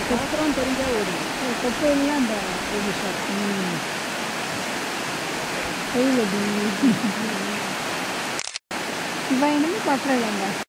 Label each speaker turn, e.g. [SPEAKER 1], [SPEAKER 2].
[SPEAKER 1] பாத்திரம் தெரிஞ்சால் ஓடும். கொப்பையெல்லாம் அந்த ஒரு ஷாப் கையில் இவன் என்னமோ பார்க்குறாங்க